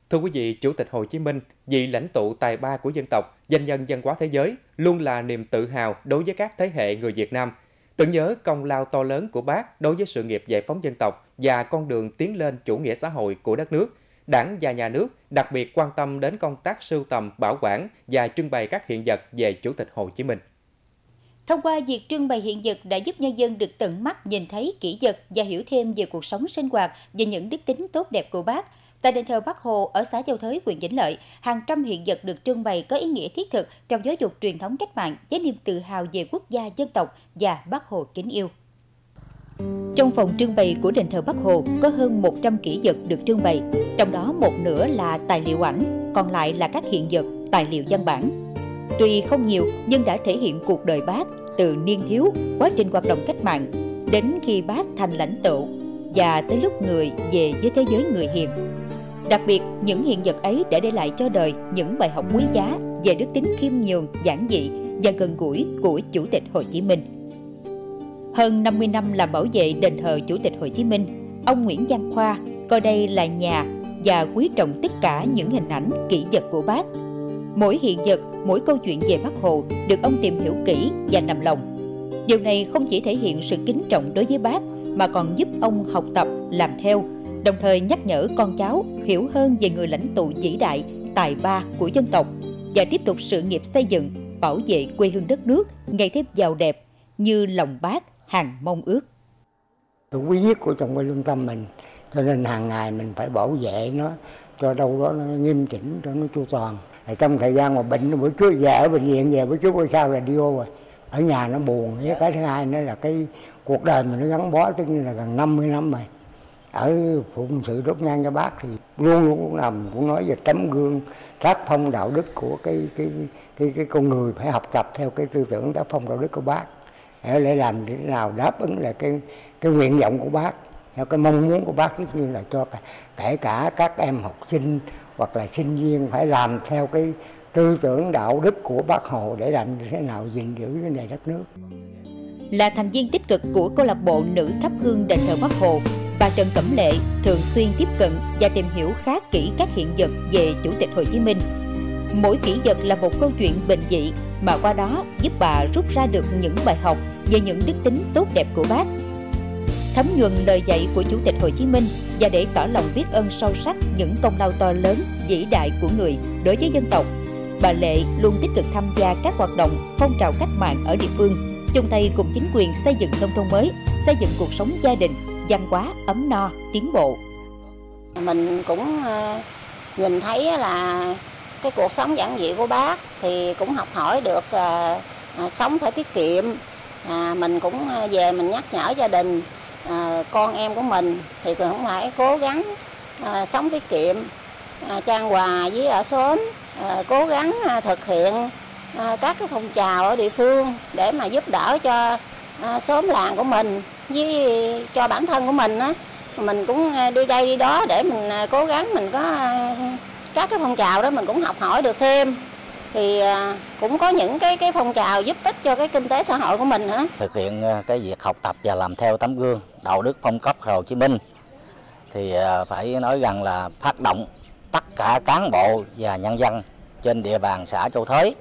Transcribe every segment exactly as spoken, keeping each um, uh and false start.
Thưa quý vị, Chủ tịch Hồ Chí Minh, vị lãnh tụ tài ba của dân tộc, danh nhân văn hóa thế giới, luôn là niềm tự hào đối với các thế hệ người Việt Nam. Tưởng nhớ công lao to lớn của Bác đối với sự nghiệp giải phóng dân tộc và con đường tiến lên chủ nghĩa xã hội của đất nước, Đảng và Nhà nước đặc biệt quan tâm đến công tác sưu tầm, bảo quản và trưng bày các hiện vật về Chủ tịch Hồ Chí Minh. Thông qua việc trưng bày hiện vật đã giúp nhân dân được tận mắt nhìn thấy kỷ vật và hiểu thêm về cuộc sống sinh hoạt và những đức tính tốt đẹp của Bác. Tại đền thờ Bác Hồ ở xã Châu Thới, huyện Vĩnh Lợi, hàng trăm hiện vật được trưng bày có ý nghĩa thiết thực trong giáo dục truyền thống cách mạng với niềm tự hào về quốc gia dân tộc và Bác Hồ kính yêu. Trong phòng trưng bày của đền thờ Bác Hồ có hơn một trăm kỷ vật được trưng bày, trong đó một nửa là tài liệu ảnh, còn lại là các hiện vật, tài liệu văn bản. Tuy không nhiều nhưng đã thể hiện cuộc đời Bác từ niên thiếu, quá trình hoạt động cách mạng, đến khi Bác thành lãnh tụ và tới lúc người về với thế giới người hiền. Đặc biệt, những hiện vật ấy đã để lại cho đời những bài học quý giá về đức tính khiêm nhường, giản dị và gần gũi của Chủ tịch Hồ Chí Minh. Hơn năm mươi năm làm bảo vệ đền thờ Chủ tịch Hồ Chí Minh, ông Nguyễn Văn Khoa coi đây là nhà và quý trọng tất cả những hình ảnh, kỷ vật của Bác. Mỗi hiện vật, mỗi câu chuyện về Bác Hồ được ông tìm hiểu kỹ và nằm lòng. Điều này không chỉ thể hiện sự kính trọng đối với Bác mà còn giúp ông học tập, làm theo, đồng thời nhắc nhở con cháu hiểu hơn về người lãnh tụ vĩ đại, tài ba của dân tộc và tiếp tục sự nghiệp xây dựng, bảo vệ quê hương đất nước ngày thêm giàu đẹp như lòng Bác hằng mong ước. Sự quý nhất của trong quê lương tâm mình, cho nên hàng ngày mình phải bảo vệ nó cho đâu đó nó nghiêm chỉnh, cho nó chu toàn. Trong thời gian mà bệnh, bữa trước về ở bệnh viện về, bữa trước bữa sau là đi ô rồi. Ở nhà nó buồn, với cái thứ hai nữa là cái cuộc đời mình nó gắn bó tất nhiên là gần năm mươi năm rồi. Ở phụng sự đốt nhang cho Bác thì luôn luôn làm cũng nói về tấm gương tác phong đạo đức của cái cái cái cái con người, phải học tập theo cái tư tưởng tác phong đạo đức của Bác để làm thế nào đáp ứng là cái cái nguyện vọng của Bác, theo cái mong muốn của Bác, tất nhiên là cho cả, kể cả các em học sinh hoặc là sinh viên phải làm theo cái tư tưởng đạo đức của Bác Hồ để làm thế nào gìn giữ cái nền đất nước. Là thành viên tích cực của câu lạc bộ nữ thắp hương đền thờ Bác Hồ, bà Trần Cẩm Lệ thường xuyên tiếp cận và tìm hiểu khá kỹ các hiện vật về Chủ tịch Hồ Chí Minh. Mỗi kỷ vật là một câu chuyện bình dị mà qua đó giúp bà rút ra được những bài học về những đức tính tốt đẹp của Bác. Thấm nhuần lời dạy của Chủ tịch Hồ Chí Minh và để tỏ lòng biết ơn sâu sắc những công lao to lớn, vĩ đại của người đối với dân tộc, bà Lệ luôn tích cực tham gia các hoạt động phong trào cách mạng ở địa phương, chung tay cùng chính quyền xây dựng nông thôn mới, xây dựng cuộc sống gia đình, văn hóa ấm no, tiến bộ. Mình cũng nhìn thấy là cái cuộc sống giản dị của Bác thì cũng học hỏi được à, à, sống phải tiết kiệm. À, mình cũng về mình nhắc nhở gia đình, à, con em của mình thì cũng phải cố gắng à, sống tiết kiệm, à, chan hòa với ở xóm, à, cố gắng à, thực hiện à, các cái phong trào ở địa phương để mà giúp đỡ cho à, xóm làng của mình với cho bản thân của mình á. Mình cũng đi đây đi đó để mình cố gắng mình có các cái phong trào đó mình cũng học hỏi được thêm, thì cũng có những cái cái phong trào giúp ích cho cái kinh tế xã hội của mình nữa. Thực hiện cái việc học tập và làm theo tấm gương đạo đức phong cách Hồ Chí Minh thì phải nói rằng là phát động tất cả cán bộ và nhân dân trên địa bàn xã Châu Thới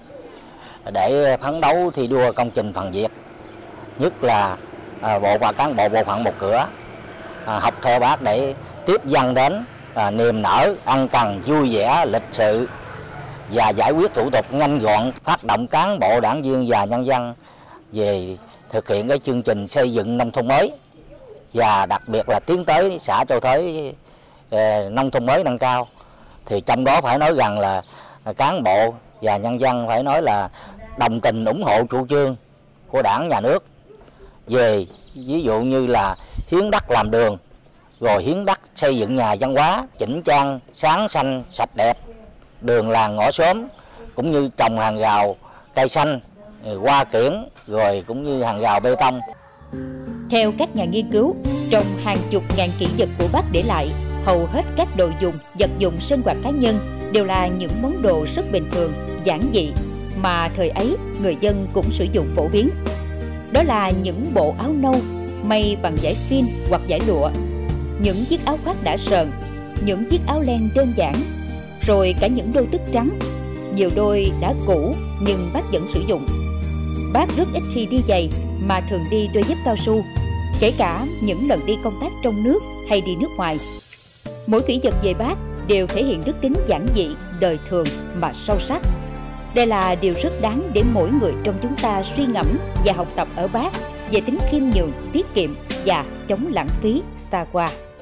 để phấn đấu thi đua công trình phần việc, nhất là bộ và cán bộ bộ phận một cửa à, học theo Bác để tiếp dân đến à, niềm nở, ân cần, vui vẻ, lịch sự và giải quyết thủ tục nhanh gọn, phát động cán bộ, đảng viên và nhân dân về thực hiện cái chương trình xây dựng nông thôn mới và đặc biệt là tiến tới xã Châu Thới eh, nông thôn mới nâng cao. Thì trong đó phải nói rằng là cán bộ và nhân dân phải nói là đồng tình ủng hộ chủ trương của Đảng, Nhà nước về ví dụ như là hiến đất làm đường, rồi hiến đất xây dựng nhà văn hóa, chỉnh trang, sáng xanh, sạch đẹp, đường làng ngõ xóm, cũng như trồng hàng rào, cây xanh, hoa kiển, rồi cũng như hàng rào bê tông. Theo các nhà nghiên cứu, trong hàng chục ngàn kỷ vật của Bác để lại, hầu hết các đồ dùng, vật dụng sinh hoạt cá nhân đều là những món đồ rất bình thường, giản dị mà thời ấy người dân cũng sử dụng phổ biến. Đó là những bộ áo nâu may bằng vải phin hoặc vải lụa, những chiếc áo khoác đã sờn, những chiếc áo len đơn giản, rồi cả những đôi tất trắng. Nhiều đôi đã cũ nhưng bác vẫn sử dụng. Bác rất ít khi đi giày mà thường đi đôi dép cao su, kể cả những lần đi công tác trong nước hay đi nước ngoài. Mỗi kỷ vật về bác đều thể hiện đức tính giản dị, đời thường mà sâu sắc. Đây là điều rất đáng để mỗi người trong chúng ta suy ngẫm và học tập ở bác về tính khiêm nhường, tiết kiệm và chống lãng phí xa hoa.